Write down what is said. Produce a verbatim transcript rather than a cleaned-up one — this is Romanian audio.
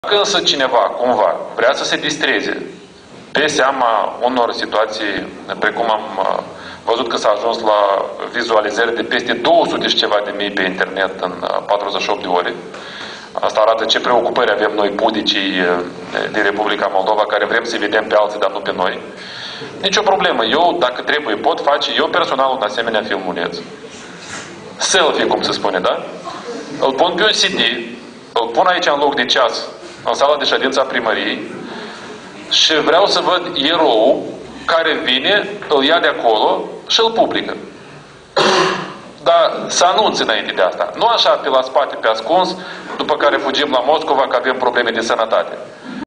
Dacă însă cineva, cumva, vrea să se distreze pe seama unor situații, precum am văzut că s-a ajuns la vizualizări de peste două sute și ceva de mii pe internet în patruzeci și opt de ore. Asta arată ce preocupări avem noi, pudicii din Republica Moldova, care vrem să vedem pe alții, dar nu pe noi. Nici o problemă. Eu, dacă trebuie, pot face eu personal un asemenea filmuleț. Selfie, cum se spune, da? Îl pun pe un C D, îl pun aici în loc de ceas, în sala de ședință a primăriei, și vreau să văd erou care vine, îl ia de acolo și îl publică. Dar să anunțe înainte de asta. Nu așa pe la spate, pe ascuns, după care fugim la Moscova că avem probleme de sănătate.